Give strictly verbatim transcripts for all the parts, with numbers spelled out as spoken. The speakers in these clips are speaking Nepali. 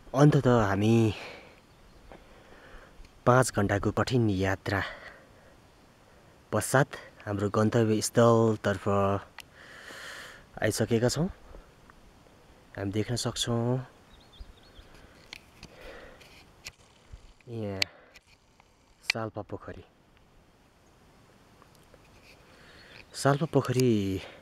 अन्ततः हामी पाँच घण्टाको कठिन यात्रा पश्चात हाम्रो गन्तव्य स्थलतर्फ आइसकेका छौँ। हामी देख्न सक्छौँ यहाँ साल्पा पोखरी। साल्पा पोखरी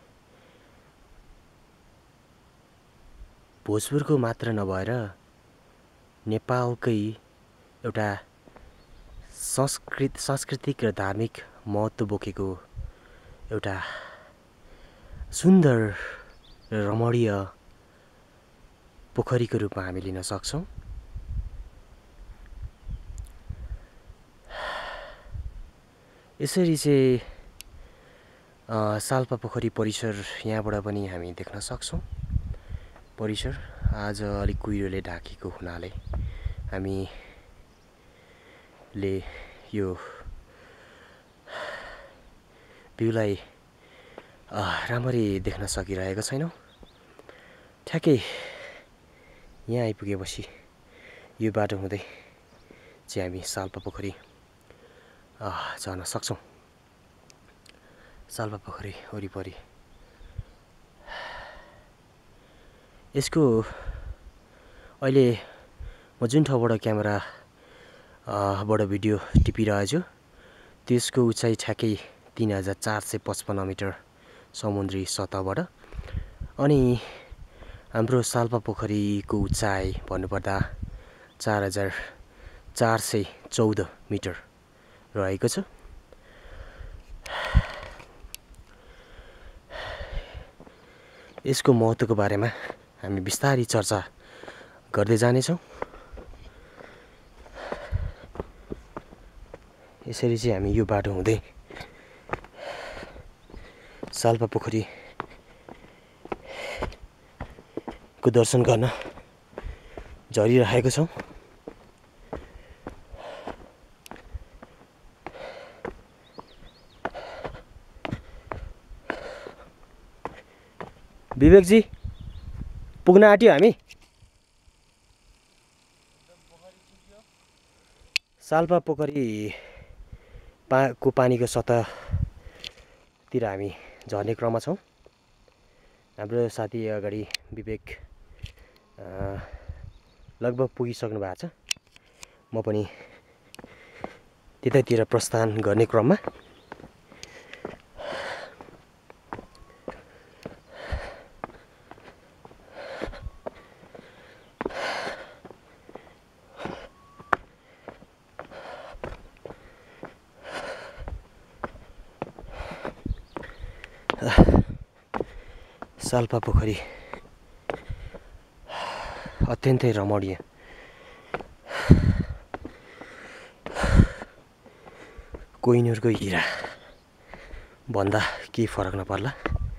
भोजपुरको मात्र नभएर नेपालकै एउटा संस्कृत सांस्कृतिक र धार्मिक महत्त्व बोकेको एउटा सुन्दर र रमणीय पोखरीको रूपमा हामी लिन सक्छौँ। यसरी चाहिँ साल्पा पोखरी परिसर यहाँबाट पनि हामी देख्न सक्छौँ। परिसर आज अलिक कुहिरोले ढाकेको हुनाले हामीले यो भ्यूलाई राम्ररी देख्न सकिरहेका छैनौँ। ठ्याक्कै यहाँ आइपुगेपछि यो बाटो हुँदै चाहिँ हामी साल्पा पोखरी जान सक्छौँ। साल्पा पोखरी वरिपरि यसको अहिले म जुन ठाउँबाट क्यामेरा बाट भिडियो टिपिरहेछु त्यसको उचाइ ठ्याक्कै तीन हजार चार सय पचपन्न मिटर समुद्री सतहबाट। अनि हाम्रो साल्पा पोखरीको उचाइ भन्नुपर्दा चार हजार चार सय चौध मिटर रहेको छ। यसको महत्त्वको बारेमा हामी बिस्तारै चर्चा गर्दै जानेछौँ। यसरी चाहिँ हामी यो बाटो हुँदै साल्पा पोखरीको दर्शन गर्न झरिरहेको छौँ। विवेकजी पुग्न आँट्यो हामी। साल्पा पोखरी पा को पानीको सतहतिर हामी झर्ने क्रममा छौँ। हाम्रो साथी अगाडि विवेक लगभग पुगिसक्नु भएको छ। म पनि त्यतैतिर प्रस्थान गर्ने क्रममा। साल्पा पोखरी अत्यन्तै रमणीय। कोहिनुरको हिरा भन्दा केही फरक नपर्ला।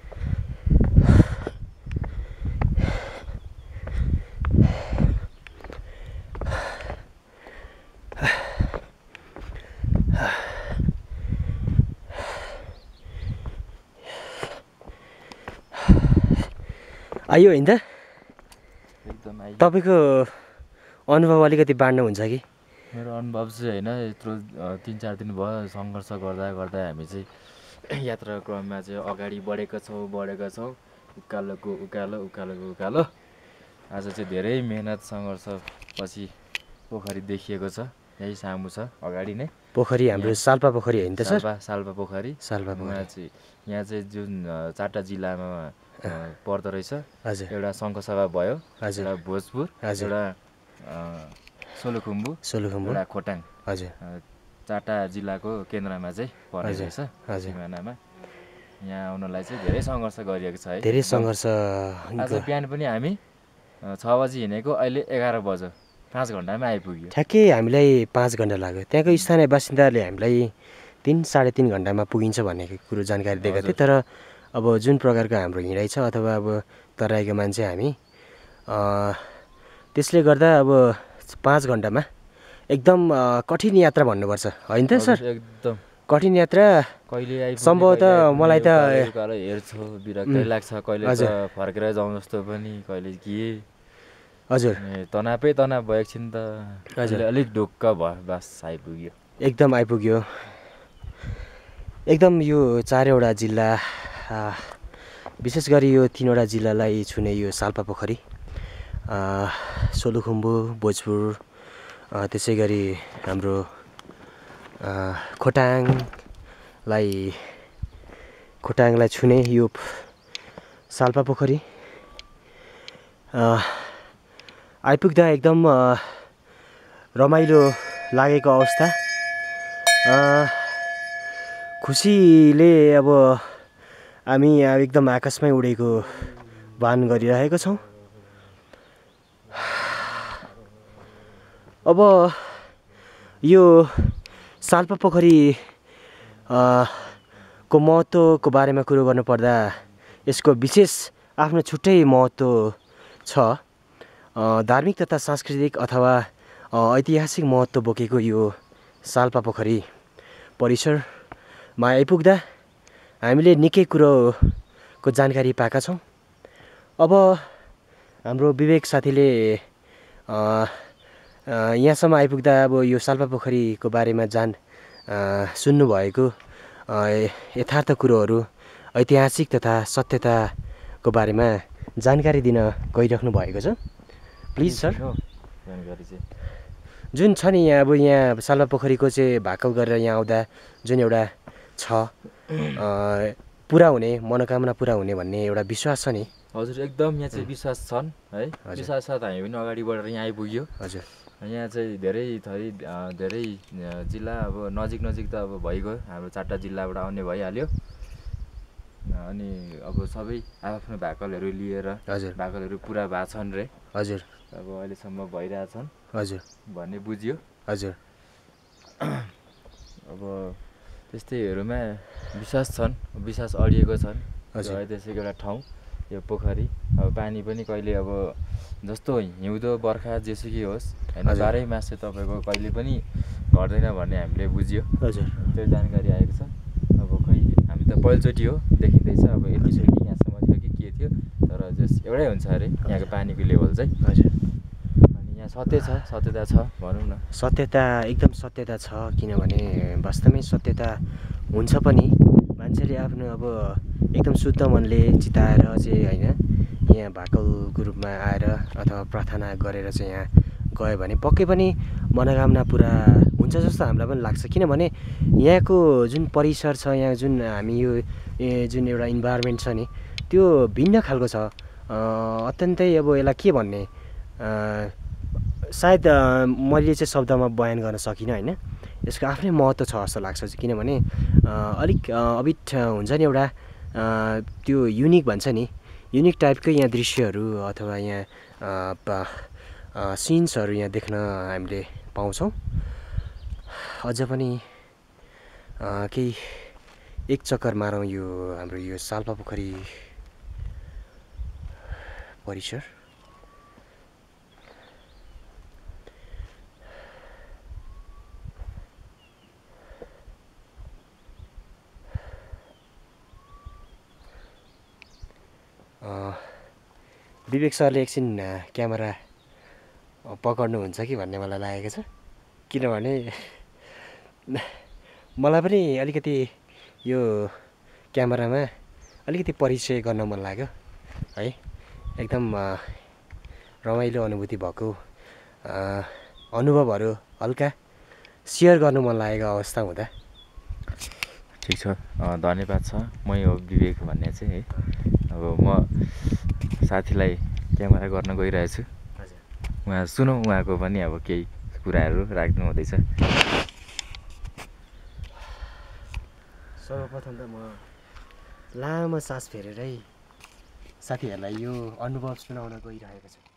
आयो होइन त? एकदम आयो। तपाईँको अनुभव अलिकति बाँड्नुहुन्छ कि? मेरो अनुभव चाहिँ होइन, यत्रो तिन चार दिन भयो सङ्घर्ष गर्दा गर्दा हामी चाहिँ यात्रा क्रममा चाहिँ अगाडि बढेका छौँ बढेका छौँ उकालोको उकालो उकालोको उकालो। आज चाहिँ धेरै मेहनत सङ्घर्ष पछि पोखरी देखिएको छ। यही सामु छ अगाडि नै पोखरी हाम्रो साल्पा पोखरी होइन त सर? साल्पा साल्पा पोखरी। साल्पा पोखरी चाहिँ यहाँ चाहिँ जुन चारवटा जिल्लामा पर्दो रहेछ। हजुर। एउटा सङ्खसभा भयो, हजुर, एउटा भोजपुर, एउटा सोलुखुम्बु, सोलुखुम्बु, एउटा खोटाङ। हजुर। चारवटा जिल्लाको केन्द्रमा चाहिँ पर्ने रहेछ सिमानामा। यहाँ आउनलाई चाहिँ धेरै सङ्घर्ष गरिएको छ है। धेरै सङ्घर्ष। आज बिहान पनि हामी छ बजी हिँडेको, अहिले एघार बज्यो, पाँच घन्टामा आइपुग्यो। ठ्याक्कै हामीलाई पाँच घन्टा लाग्यो। त्यहाँको स्थानीय बासिन्दाले हामीलाई तिन साढे तिन घन्टामा पुगिन्छ भन्ने कुरो जानकारी दिएका थिए। तर अब जुन प्रकारको हाम्रो हिँडाइ छ अथवा अब तराईको मान्छे हामी, त्यसले गर्दा अब पाँच घन्टामा एकदम कठिन यात्रा भन्नुपर्छ होइन त सर? एकदम कठिन यात्रा। कहिले सम्भवतः मलाई त हेर्छु बिरक्तै लाग्छ, कहिले त फर्केर जाउँ जस्तो पनि, कहिले के हजुर तनावै तनाव भयो एकछिन त हजुर अलिक ढुक्क भयो बास आइपुग्यो एकदम आइपुग्यो एकदम यो चारवटा जिल्ला विशेष गरी यो तीनवटा जिल्लालाई छुने यो साल्पा पोखरी सोलुखुम्बु भोजपुर त्यसै गरी हाम्रो खोटाङलाई खोटाङलाई छुने यो साल्पा पोखरी आइपुग्दा एकदम रमाइलो लागेको अवस्था खुसीले अब हामी एकदम आकाशमै उडेको भान गरिरहेको छौँ। अब यो साल्पा पोखरी को महत्त्वको बारेमा कुरो गर्नुपर्दा यसको विशेष आफ्नो छुट्टै महत्त्व छ। धार्मिक तथा सांस्कृतिक अथवा ऐतिहासिक महत्त्व बोकेको यो साल्पा पोखरी परिसरमा आइपुग्दा हामीले निकै कुरोको जानकारी पाएका छौँ। अब हाम्रो विवेक साथीले यहाँसम्म आइपुग्दा अब यो साल्पा पोखरीको बारेमा जान सुन्नुभएको यथार्थ कुरोहरू ऐतिहासिक तथा सत्यताको बारेमा जानकारी दिन गइराख्नु भएको छ। प्लिज सर जानकारी चाहिँ जुन छ नि यहाँ अब यहाँ साल्पा पोखरीको चाहिँ भाकल गरेर यहाँ आउँदा जुन एउटा छ पुरा हुने मनोकामना पुरा हुने भन्ने एउटा विश्वास छ नि। हजुर एकदम यहाँ चाहिँ विश्वास छन् है विश्वास साथ हामी पनि अगाडि बढेर यहाँ आइपुग्यो। हजुर यहाँ चाहिँ धेरै थरी धेरै जिल्ला अब नजिक नजिक त अब भइगयो हाम्रो चारवटा जिल्लाबाट आउने भइहाल्यो अनि अब सबै आफ्नो भाकलहरू लिएर हजुर भाकलहरू पुरा भएको छन् रे हजुर अब अहिलेसम्म भइरहेछन् हजुर भन्ने बुझ्यो। हजुर अब त्यस्तैहरूमा विश्वास छन् विश्वास अडिएको छन्। हजुर त्यसैको एउटा ठाउँ यो पोखरी अब पानी पनि कहिले अब जस्तो हिउँदो बर्खा जेसुकै होस् होइन बाह्रै मास चाहिँ तपाईँको कहिले पनि घट्दैन भन्ने हामीले बुझ्यो। हजुर त्यो जानकारी आएको छ। अब खै हामी त पहिलोचोटि हो देखिँदैछ अब यतिचोटि यहाँसम्म थियो कि के थियो तर जस एउटै हुन्छ अरे यहाँको पानीको लेभल चाहिँ। हजुर अनि यहाँ सत्य छ सत्यता छ भनौँ न सत्यता एकदम सत्यता छ किनभने वास्तवमै सत्यता हुन्छ पनि मान्छेले आफ्नो अब एकदम शुद्ध मनले चिताएर चाहिँ होइन यहाँ भाकलको रूपमा आएर अथवा प्रार्थना गरेर चाहिँ यहाँ गयो भने पक्कै पनि मनोकामना पुरा हुन्छ जस्तो हामीलाई पनि लाग्छ। किनभने यहाँको जुन परिसर छ यहाँ जुन हामी यो जुन एउटा इन्भाइरोमेन्ट छ नि त्यो भिन्न खालको छ। अत्यन्तै अब यसलाई के भन्ने सायद मैले चाहिँ शब्दमा बयान गर्न सकिनँ होइन यसको आफ्नै महत्त्व छ जस्तो लाग्छ किनभने अलिक अबिट हुन्छ नि एउटा त्यो युनिक भन्छ नि युनिक टाइपकै यहाँ दृश्यहरू अथवा यहाँ सिन्सहरू यहाँ देख्न हामीले पाउँछौँ। अझ पनि केही एक चक्कर मारौँ यो हाम्रो यो साल्पा पोखरी परिसर। विवेक सरले एकछिन क्यामेरा पक्र्नुहुन्छ कि भन्ने मलाई लागेको छ किनभने मलाई पनि अलिकति यो क्यामेरामा अलिकति परिचय गर्न मन लाग्यो है एकदम रमाइलो अनुभूति भएको अनुभवहरू हल्का सेयर गर्नु मन लागेको अवस्था हुँदा। ठिक छ धन्यवाद छ मै हो विवेक भन्ने चाहिँ है अब म साथीलाई क्यामेरा गर्न गइरहेछु उहाँ सुनौँ उहाँको पनि अब केही कुराहरू राख्नु हुँदैछ। सर्वप्रथम त म लामो सास फेरेरै साथीहरूलाई यो अनुभव सुनाउन गइरहेको छु।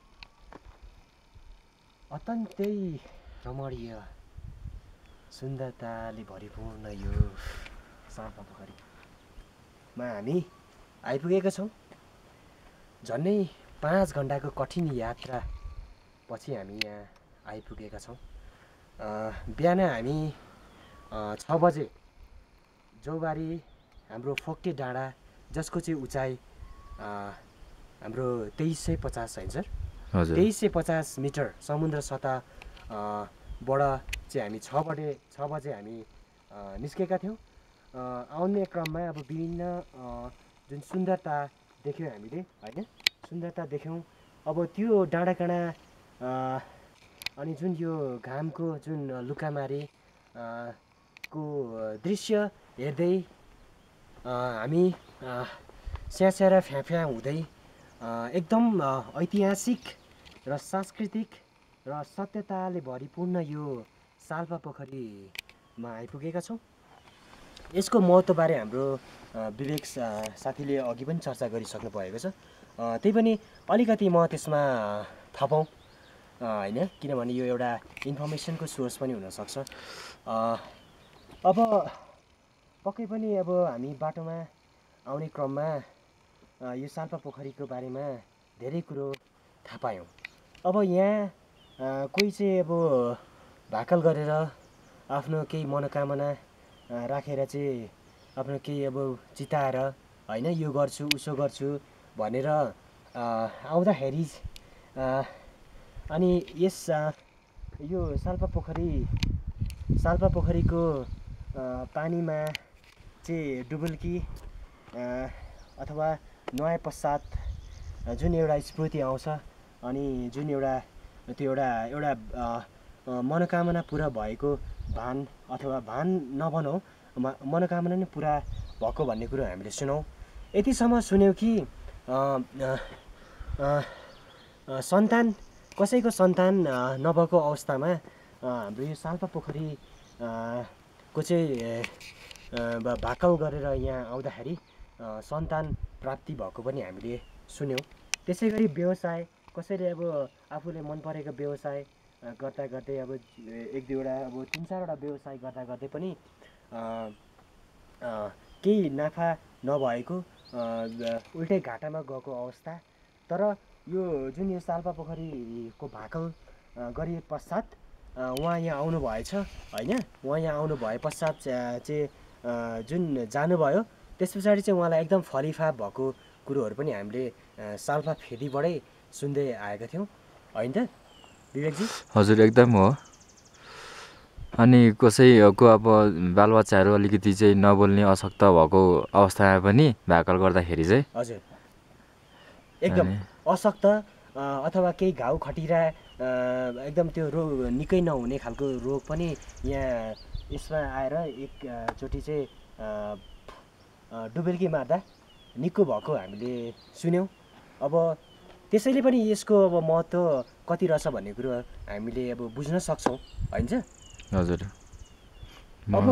अत्यन्तै रमणीय सुन्दरताले भरिपूर्ण यो साल्पा पोखरीमा हामी आइपुगेका छौँ। झन्डै पाँच घन्टाको कठिन यात्रा पछि हामी यहाँ आइपुगेका छौँ। बिहान हामी छ बजे जौबारी हाम्रो फोक्टे डाँडा जसको चाहिँ उचाइ हाम्रो तेइस सय पचास है सर तेइस सय पचास मिटर समुद्र सतहबाट चाहिँ हामी छ बजे छ बजे हामी निस्केका थियौँ। आउने क्रममा अब विभिन्न जुन सुन्दरता देख्यौँ हामीले होइन, सुन्दरता देख्यौँ। अब त्यो डाँडाकाँडा अनि जुन यो घामको जुन लुकामारी को दृश्य हेर्दै हामी स्यास्या र फ्याफ्या हुँदै एकदम ऐतिहासिक र सांस्कृतिक र सत्यताले भरिपूर्ण यो साल्पा पोखरीमा आइपुगेका छौँ। यसको महत्त्वबारे हाम्रो विवेक साथीले अघि पनि चर्चा गरिसक्नु भएको छ। त्यही पनि अलिकति म त्यसमा थपौँ होइन, किनभने यो एउटा इन्फर्मेसनको सोर्स पनि हुनसक्छ। अब पक्कै पनि अब हामी बाटोमा आउने क्रममा यो साल्पा पोखरीको बारेमा धेरै कुरो थाहा पायौँ। अब यहाँ कोही चाहिँ अब भाकल गरेर आफ्नो केही मनोकामना राखेर चाहिँ आफ्नो केही अब चिताएर होइन यो गर्छु उसो गर्छु भनेर आउँदाखेरि अनि यस यो साल्पा पोखरी साल्पा पोखरीको पानीमा चाहिँ डुबुल्की अथवा नुहाए पश्चात जुन एउटा स्मृति आउँछ अनि जुन एउटा त्यो एउटा एउटा मनोकामना पुरा भएको भान अथवा भान नभनौँ, मनोकामना नै पुरा भएको भन्ने कुरो हामीले सुनौँ। यतिसम्म सुन्यौँ कि सन्तान कसैको सन्तान नभएको अवस्थामा हाम्रो यो साल्पा पोखरी को चाहिँ भाकल गरेर यहाँ आउँदाखेरि सन्तान प्राप्ति भएको पनि हामीले सुन्यौँ। त्यसै गरी व्यवसाय कसैले अब आफूले मन परेको व्यवसाय गर्दा गर्दै अब एक दुईवटा अब तिन चारवटा व्यवसाय गर्दा गर्दै पनि केही नाफा नभएको उल्टै घाटामा गएको अवस्था। तर यो जुन यो साल्पा पोखरीको भाकल गरिए पश्चात उहाँ यहाँ आउनु भएछ होइन, उहाँ यहाँ आउनु भए पश्चात चाहिँ जुन जानुभयो त्यस पछाडि चाहिँ उहाँलाई एकदम फलिफाप भएको कुरोहरू पनि हामीले साल्पा फेदीबाटै सुन्दै आएका थियौँ होइन त विवेकजी? हजुर एकदम हो। अनि कसैको अब बालबच्चाहरू अलिकति चाहिँ नबोल्ने अशक्त भएको अवस्थामा पनि भाकल गर्दाखेरि चाहिँ हजुर एकदम अशक्त अथवा केही घाउ खटिरा एकदम त्यो रोग निकै नहुने खालको रोग पनि यहाँ यसमा आएर एकचोटि चाहिँ डुबुल्की मार्दा निको भएको हामीले सुन्यौँ। अब त्यसैले पनि यसको अब महत्त्व कति रहेछ भन्ने कुरो हामीले अब बुझ्न सक्छौँ होइन चाहिँ? हजुर। अब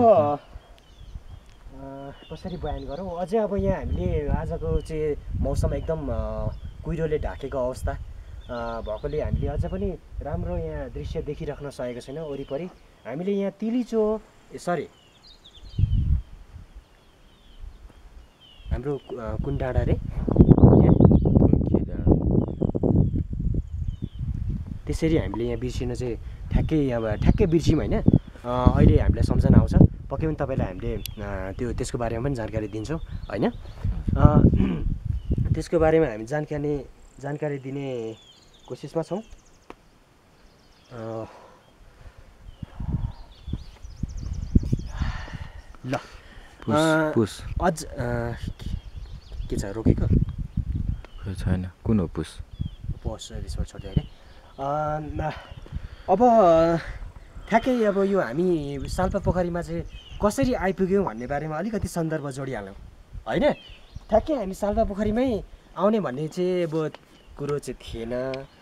कसरी बयान गरौँ अझै अब यहाँ हामीले आजको चाहिँ मौसम एकदम कुहिरोले ढाकेको अवस्था भएकोले हामीले अझ पनि राम्रो यहाँ दृश्य देखिराख्न सकेको छैन वरिपरि। हामीले यहाँ तिलिचो सरी हाम्रो कुन डाँडा रे त्यसरी हामीले यहाँ बिर्सिन चाहिँ ठ्याक्कै यहाँ ठ्याक्कै बिर्स्यौँ होइन। अहिले हामीलाई सम्झना आउँछ, पक्कै पनि तपाईँलाई हामीले त्यो त्यसको बारेमा पनि जानकारी दिन्छौँ होइन। त्यसको बारेमा हामी जानकारी जानकारी दिने कोसिसमा छौँ। ल पुस अझ के छ रोकेको छैन कुन हो पुस पोस रिसोर्ट छोड्यो अरे। अब ठ्याक्कै अब यो हामी साल्पा पोखरीमा चाहिँ कसरी आइपुग्यौँ भन्ने बारेमा अलिकति सन्दर्भ जोडिहाल्यौँ होइन। ठ्याक्कै हामी साल्पा पोखरीमै आउने भन्ने चाहिँ अब कुरो चाहिँ थिएन।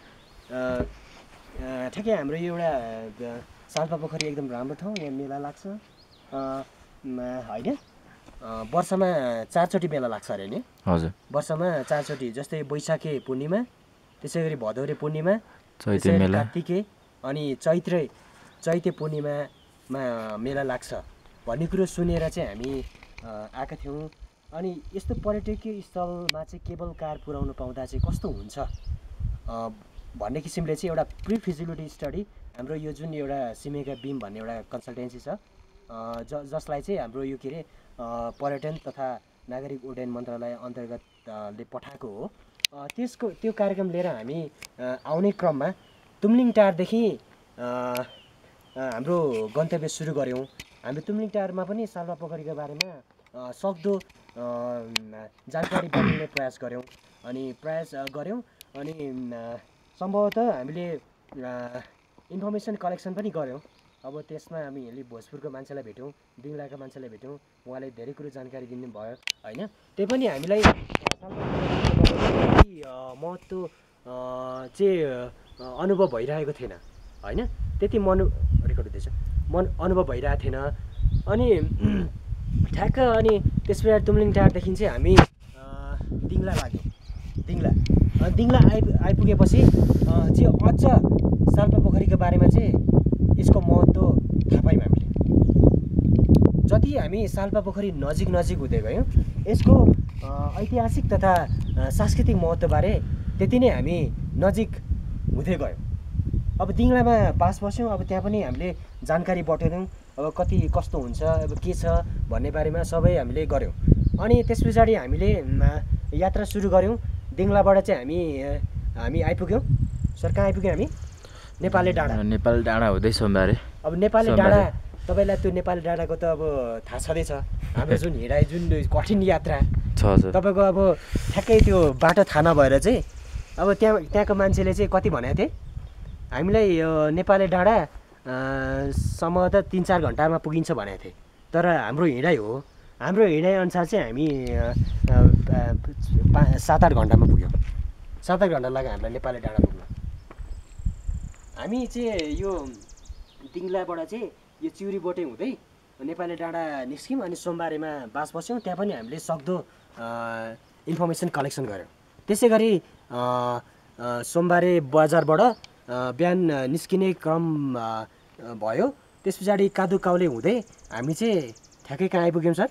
ठ्याक्कै हाम्रो यो एउटा साल्पा पोखरी एकदम राम्रो ठाउँ, यहाँ मेला लाग्छ होइन। वर्षमा चारचोटि मेला लाग्छ अरे नि? हजुर वर्षमा चारचोटि, जस्तै वैशाखे पूर्णिमा, त्यसै गरी भदौरे पूर्णिमा, चैते मेला, कार्तिके अनि चैत्रे चैते पूर्णिमामा मेला लाग्छ भन्ने कुरो सुनेर चाहिँ हामी आएका थियौँ। अनि यस्तो पर्यटकीय स्थलमा चाहिँ केबल कार पुर्याउनु पाउँदा चाहिँ कस्तो हुन्छ भन्ने किसिमले चाहिँ एउटा प्रि फिजिबिलिटी स्टडी हाम्रो यो जुन एउटा सिमेका बिम भन्ने एउटा कन्सल्टेन्सी छ ज जसलाई चाहिँ हाम्रो यो के अरे पर्यटन तथा नागरिक उड्डयन मन्त्रालय अन्तर्गतले पठाएको हो। त्यसको त्यो कार्यक्रम लिएर हामी आउने क्रममा तुमलिङ टारदेखि हाम्रो गन्तव्य सुरु गऱ्यौँ। हामी तुमलिङ टारमा पनि साल्पा पोखरीको बारेमा सक्दो जानकारी बाँड्ने प्रयास गऱ्यौँ अनि प्रयास गऱ्यौँ अनि सम्भवतः हामीले इन्फर्मेसन कलेक्सन पनि गऱ्यौँ। अब त्यसमा हामीले भोजपुरको मान्छेलाई भेट्यौँ, दिङलाका मान्छेलाई भेट्यौँ, उहाँले धेरै कुरो जानकारी दिनुभयो होइन। त्यही पनि हामीलाई महत्त्व चाहिँ अनुभव भइरहेको थिएन होइन, त्यति मनु रेकर्ड हुँदैछ मन अनुभव भइरहेको थिएन। अनि ठ्याक्क अनि त्यस पछाडि तुमलिङ टारदेखि चाहिँ हामी दिङला लाग्यौँ। दिङला दिङला आइ आइपुगेपछि चाहिँ अझ साल्पा पोखरीको बारेमा चाहिँ यसको महत्त्व थाहा पायौँ हामीले। जति हामी साल्पा पोखरी नजिक नजिक हुँदै गयौँ यसको ऐतिहासिक तथा सांस्कृतिक महत्त्वबारे त्यति नै हामी नजिक हुँदै गयौँ। अब दिङलामा बास बस्यौँ, अब त्यहाँ पनि हामीले जानकारी बटुल्यौँ, अब कति कस्तो हुन्छ, अब के छ भन्ने बारेमा सबै हामीले गऱ्यौँ। अनि त्यस पछाडि हामीले यात्रा सुरु गऱ्यौँ। दिङलाबाट चाहिँ हामी हामी आइपुग्यौँ सर, कहाँ आइपुग्यौँ हामी? नेपाली डाँडा। नेपाली डाँडा हुँदै सोमबारे। अब नेपाली डाँडा तपाईँलाई त्यो नेपाली डाँडाको त अब थाहा छँदैछ, हाम्रो जुन हिँडाइ जुन कठिन यात्रा छ तपाईँको। अब ठ्याक्कै त्यो बाटो थाहा नभएर चाहिँ अब त्यहाँ त्यहाँको मान्छेले चाहिँ कति भनेको थिए हामीलाई, यो नेपाली डाँडा सम्भवतः तिन चार घन्टामा पुगिन्छ भनेको थिएँ। तर हाम्रो हिँडाइ हो, हाम्रो हिँडाइ अनुसार चाहिँ हामी सात आठ घन्टामा पुग्यौँ। सात आठ घन्टा लाग्यो हामीलाई नेपाली डाँडा पुग्न। हामी चाहिँ यो दिङलाबाट चाहिँ यो चिउरीबाटै हुँदै नेपाली डाँडा निस्क्यौँ अनि सोमबारेमा बास बस्यौँ। त्यहाँ पनि हामीले सक्दो इन्फर्मेसन कलेक्सन गऱ्यौँ। त्यसै गरी सोमबारे बजारबाट बिहान निस्किने क्रम भयो। त्यस पछाडि कादु काउले हुँदै हामी चाहिँ ठ्याक्कै कहाँ आइपुग्यौँ सर?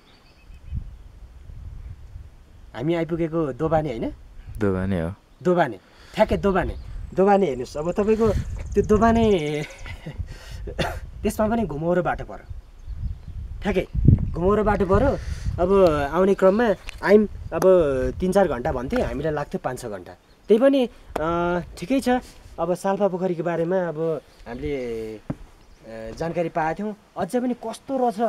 हामी आइपुगेको दोबाने होइन? दोबाने हो। दोबाने ठ्याक्कै दोबाने दोबाने हेर्नुहोस्। अब तपाईँको त्यो दोबाने त्यसमा पनि घुमाउरो बाटो पऱ्यो, ठ्याक्कै घुमाउरो बाटो पऱ्यो। अब आउने क्रममा आइम अब तिन चार घन्टा भन्थ्यो, हामीलाई लाग्थ्यो पाँच छ घन्टा। त्यही पनि ठिकै छ। अब साल्पा पोखरीको बारेमा अब हामीले जानकारी पाएका थियौँ। अझै पनि कस्तो रहेछ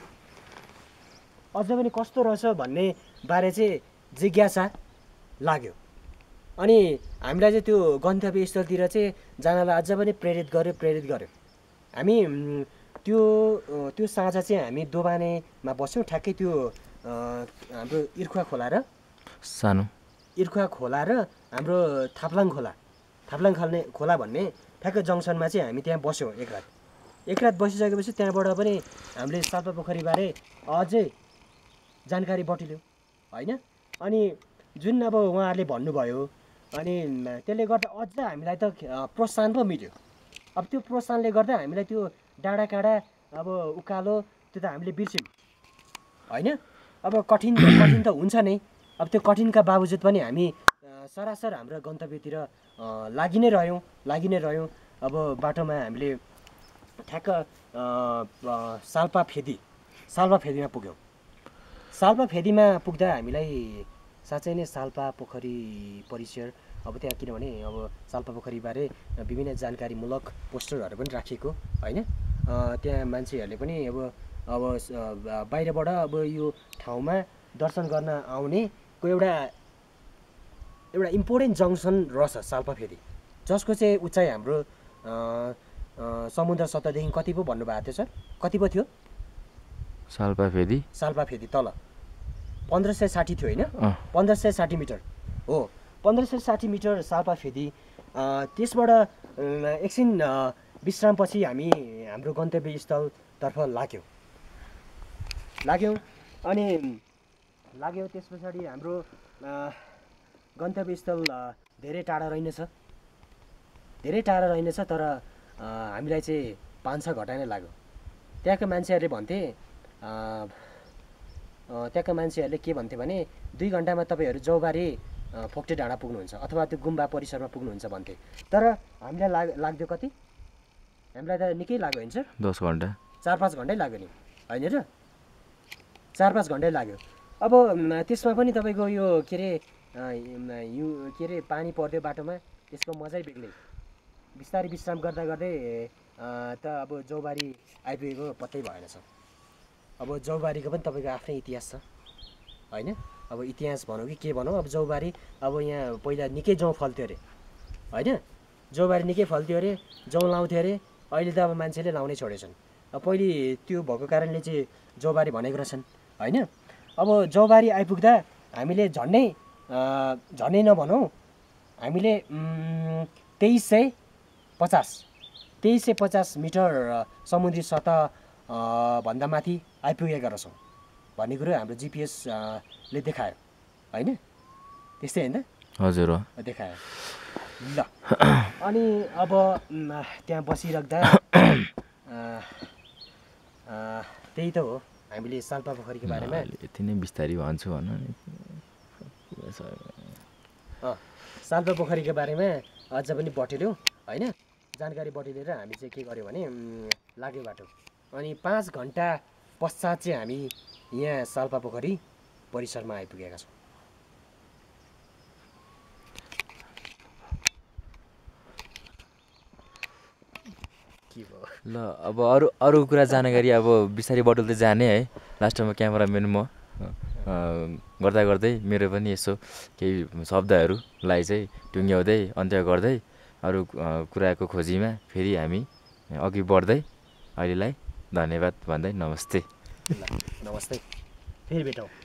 अझै पनि कस्तो रहेछ भन्ने बारे चाहिँ जिज्ञासा लाग्यो। अनि हामीलाई चाहिँ त्यो गन्तव्य स्थलतिर चाहिँ जानलाई अझ पनि प्रेरित गर्यो प्रेरित गर्यो हामी त्यो त्यो साँझ चाहिँ हामी दोबानेमा बस्यौँ। ठ्याक्कै त्यो हाम्रो इर्खुवा खोला र सानो इर्खुवा खोला र हाम्रो थाप्लाङ खोला थाप्लाङ खोल्ने खोला भन्ने ठ्याक्कै जङ्सनमा चाहिँ हामी त्यहाँ बस्यौँ एक रात। एक रात बसिसकेपछि त्यहाँबाट पनि हामीले साल्पा पोखरीबारे अझै जानकारी बटुल्यौँ होइन। अनि जुन अब उहाँहरूले भन्नुभयो अनि त्यसले गर्दा अझ हामीलाई त प्रोत्साहन पो मिल्यो। अब त्यो प्रोत्साहनले गर्दा हामीलाई त्यो डाँडा काँडा अब उकालो त्यो त हामीले बिर्स्यौँ होइन। अब कठिन कठिन त हुन्छ नै। अब त्यो कठिनका बावजुद पनि हामी सरासर हाम्रो गन्तव्यतिर लागि नै रह्यौँ लागि नै रह्यौँ। अब बाटोमा हामीले ठ्याक्क साल्पा फेदी साल्पा फेदीमा पुग्यौँ। साल्पा फेदीमा पुग्दा हामीलाई साँच्चै नै साल्पा पोखरी परिसर अब त्यहाँ किनभने अब साल्पा पोखरीबारे विभिन्न जानकारीमूलक पोस्टरहरू पनि राखिएको होइन। त्यहाँ मान्छेहरूले पनि अब अब बाहिरबाट अब यो ठाउँमा दर्शन गर्न आउनेको एउटा एउटा इम्पोर्टेन्ट जङ्सन रहेछ साल्पा फेदी, जसको चाहिँ उचाइ हाम्रो समुद्र सतहदेखि कति पो भन्नुभएको थियो सर? कति पो थियो साल्पा फेदी? साल्पा फेदी तल पन्ध्र सय साठी थियो होइन? पन्ध्र सय साठी मिटर हो। पन्ध्र सय साठी मिटर साल्पा फेदी। त्यसबाट एकछिन विश्रामपछि हामी हाम्रो गन्तव्य स्थलतर्फ लाग्यौँ लाग्यौँ अनि लाग्यौँ त्यस पछाडि हाम्रो गन्तव्य स्थल धेरै टाढा रहेनछ धेरै टाढा रहेनछ तर हामीलाई चाहिँ पाँच छ घन्टा नै लाग्यो। त्यहाँका मान्छेहरूले भन्थे त्यहाँका मान्छेहरूले के भन्थे भने दुई घन्टामा तपाईँहरू जौबारी फोक्टे डाँडा पुग्नुहुन्छ अथवा त्यो गुम्बा परिसरमा पुग्नुहुन्छ भन्थे। तर हामीलाई लाग लाग्यो कति? हामीलाई त निकै लाग्यो होइन सर? दस घन्टा चार पाँच घन्टै लाग्यो नि होइन र? चार पाँच घन्टै लाग्यो। अब त्यसमा पनि तपाईँको यो के अरे हिउँ के अरे पानी पर्दियो बाटोमा त्यसको मजै बेग्लै। बिस्तारै विश्राम गर्दा गर्दै त अब जौबारी आइपुगेको पत्तै भएन छ। अब जौबारीको पनि तपाईँको आफ्नै इतिहास छ होइन। अब इतिहास भनौँ कि के भनौँ, अब जौबारी अब यहाँ पहिला निकै जौँ फल्थ्यो अरे होइन। जौबारी निकै फल्थ्यो अरे, जौँ लाउँथ्यो अरे। अहिले त अब मान्छेले लाउनै छोडेछन्। अब पहिले त्यो भएको कारणले चाहिँ जौबारी भनेको रहेछन् होइन। अब जौबारी आइपुग्दा हामीले झन्डै झन्डै नभनौँ, हामीले तेइस सय पचास तेइस सय पचास मिटर समुद्री सतह भन्दा माथि आइपुगेका रहेछौँ भन्ने कुरो हाम्रो जिपिएसले देखायो होइन। त्यस्तै होइन त? हजुर देखायो। ल अनि अब त्यहाँ बसिराख्दा त्यही त हो, हामीले साल्पा पोखरीको बारेमा यति नै बिस्तारै भन्छु भन नि। साल्पा पोखरीको बारेमा अझ पनि बटुल्यौँ होइन। जानकारी बटुलेर हामी चाहिँ के गर्यौँ भने लाग्यो बाटो। अनि पाँच घन्टा पश्चात चाहिँ हामी यहाँ साल्पा पोखरी परिसरमा आइपुगेका छौँ। ल अब अरू अरू कुरा जानकारी अब बिस्तारै बटुल्दै जाने है। लास्टमा क्यामेराम्यान म गर्दा गर्दै मेरो पनि यसो केही शब्दहरूलाई चाहिँ टुङ्ग्याउँदै अन्त्य गर्दै अरू कुराको खोजीमा फेरि हामी अघि बढ्दै अहिलेलाई धन्यवाद भन्दै नमस्ते। ल नमस्ते, फेरि भेटौँ।